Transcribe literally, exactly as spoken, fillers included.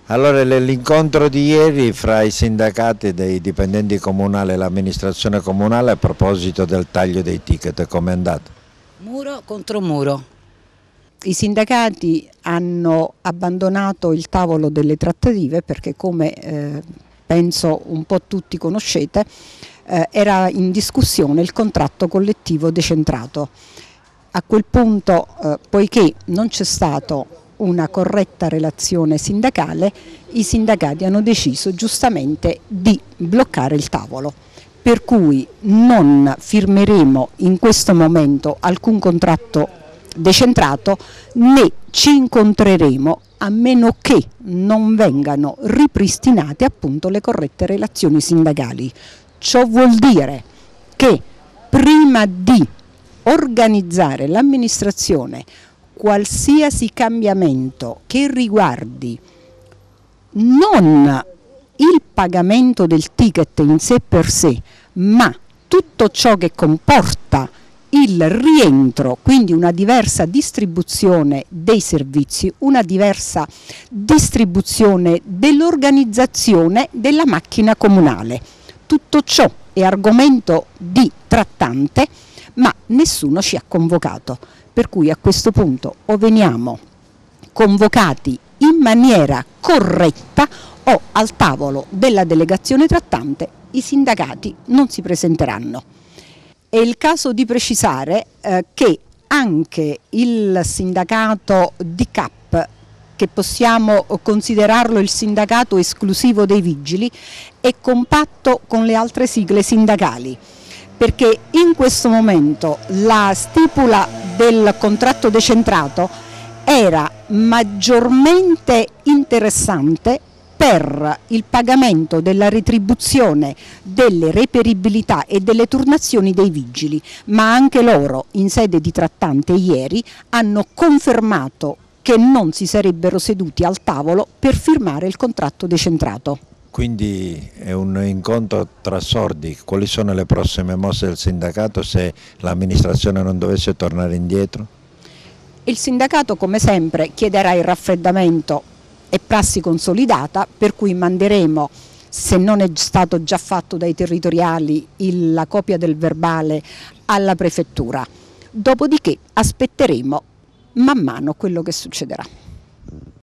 Allora, l'incontro di ieri fra i sindacati dei dipendenti comunali e l'amministrazione comunale a proposito del taglio dei ticket, com'è andato? Muro contro muro. I sindacati hanno abbandonato il tavolo delle trattative perché, come eh, penso un po' tutti conoscete, eh, era in discussione il contratto collettivo decentrato. A quel punto, eh, poiché non c'è stato una corretta relazione sindacale, i sindacati hanno deciso giustamente di bloccare il tavolo, per cui non firmeremo in questo momento alcun contratto decentrato né ci incontreremo a meno che non vengano ripristinate appunto le corrette relazioni sindacali. Ciò vuol dire che prima di organizzare l'amministrazione qualsiasi cambiamento che riguardi non il pagamento del ticket in sé per sé, ma tutto ciò che comporta il rientro, quindi una diversa distribuzione dei servizi, una diversa distribuzione dell'organizzazione della macchina comunale. Tutto ciò è argomento di trattante, ma nessuno ci ha convocato. Per cui a questo punto o veniamo convocati in maniera corretta o al tavolo della delegazione trattante i sindacati non si presenteranno. È il caso di precisare eh, che anche il sindacato di C A P, che possiamo considerarlo il sindacato esclusivo dei vigili, è compatto con le altre sigle sindacali, perché in questo momento la stipula del contratto decentrato era maggiormente interessante per il pagamento della retribuzione, delle reperibilità e delle turnazioni dei vigili, ma anche loro in sede di trattante ieri hanno confermato che non si sarebbero seduti al tavolo per firmare il contratto decentrato. Quindi è un incontro tra sordi. Quali sono le prossime mosse del sindacato se l'amministrazione non dovesse tornare indietro? Il sindacato, come sempre, chiederà il raffreddamento, è prassi consolidata, per cui manderemo, se non è stato già fatto dai territoriali, il, la copia del verbale alla prefettura. Dopodiché aspetteremo man mano quello che succederà.